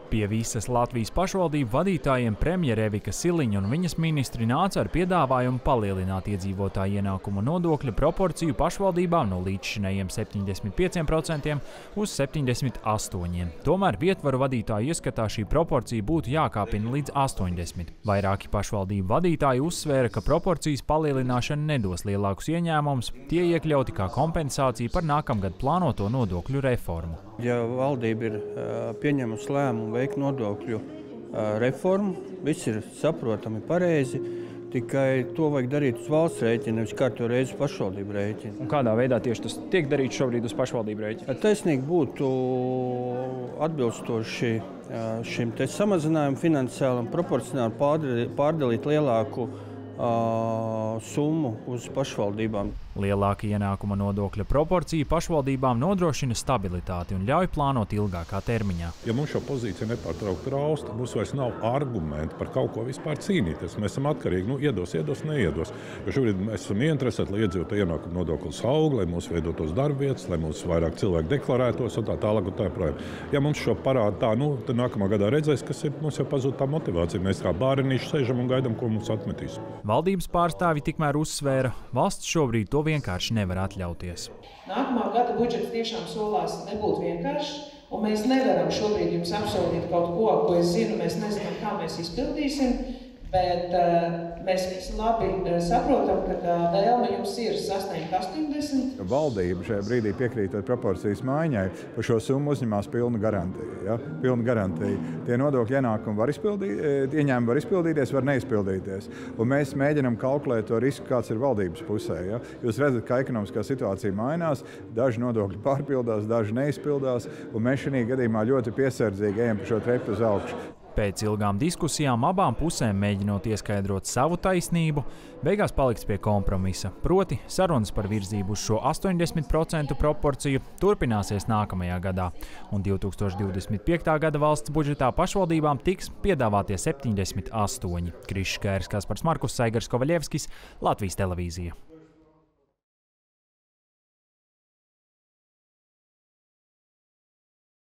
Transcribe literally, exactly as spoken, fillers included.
Pie visas Latvijas pašvaldību vadītājiem premjere Evika Siliņa un viņas ministri nāca ar piedāvājumu palielināt iedzīvotāju ienākumu nodokļa proporciju pašvaldībām no līdzšinējiem septiņdesmit pieciem procentiem uz septiņdesmit astoņiem. Tomēr vietvaru vadītāju ieskatā šī proporcija būtu jākāpina līdz astoņdesmit. Vairāki pašvaldību vadītāji uzsvēra, ka proporcijas palielināšana nedos lielākus ieņēmumus, tie iekļauti kā kompensācija par nākamgad plānoto nodokļu reformu. Ja valdība ir pieņēmusi lēmumu veikt nodokļu reformu, viss ir saprotami pareizi, tikai to vajag darīt uz valsts rēķina, nevis kārto reizi uz pašvaldību rēķina. Un kādā veidā tieši tas tiek darīts šobrīd uz pašvaldību rēķina? Taisnīgi būtu atbilstoši šim te samazinājumu finansiālam proporcionāli pārdalīt lielāku Uh, summu uz pašvaldībām. Lielāka ienākuma nodokļa proporcija pašvaldībām nodrošina stabilitāti un ļauj plānot ilgākā termiņā. Ja mums šo pozīciju nepārtraukti rausta, mums vairs nav argumenti par kaut ko vispār cīnīties. Mēs esam atkarīgi, nu, iedos, iedos, neiedos. Jo šobrīd mēs esam ieinteresēti, lai iedzīvotāju ienākuma nodoklis aug, lai mums veidotos darbvietas, lai mums vairāk cilvēku deklarētos un tā tālāk un tā projām. Ja mums šo parādu tā, nu, tad nākamā gadā redzēs, kas ir, mums jau pazūd tā motivācija. Mēs kā bērniši sēžam un gaidām, ko mums atmetīs. Valdības pārstāvji tikmēr uzsvēra, valsts šobrīd to vienkārši nevar atļauties. Nākamā gada budžets tiešām solās nebūt vienkāršs, un mēs nevaram šobrīd jums apsolīt kaut ko, ko es zinu, mēs nezinām, kā mēs izpildīsim, bet uh, mēs visi labi saprotam, ka tā vēlme jums ir sasniegt astoņdesmit. Valdība šajā brīdī piekrītot proporcijas maiņai par šo summu uzņemās pilnu garantiju. Ja? Pilnu garantiju. Tie nodokļu ienākumi var izpildīt, ieņēmumi var izpildīties, var neizpildīties. Un mēs mēģinam kalkulēt to risku, kāds ir valdības pusē. Ja? Jūs redzat, ka ekonomiskā situācija mainās, daži nodokļi pārpildās, daži neizpildās, un mēs šajā gadījumā ļoti piesardzīgi ejam pa šo trepu uz augšu. Pēc ilgām diskusijām abām pusēm mēģinot ieskaidrot savu taisnību, beigās palikts pie kompromisa. Proti, sarunas par virzību uz šo astoņdesmit procentu proporciju turpināsies nākamajā gadā, un divi tūkstoši divdesmit piektā gada valsts budžetā pašvaldībām tiks piedāvātie septiņdesmit astoņi. Krišs Kērs, Kaspars Markus, Saigars Kovaļevskis, Latvijas televīzija.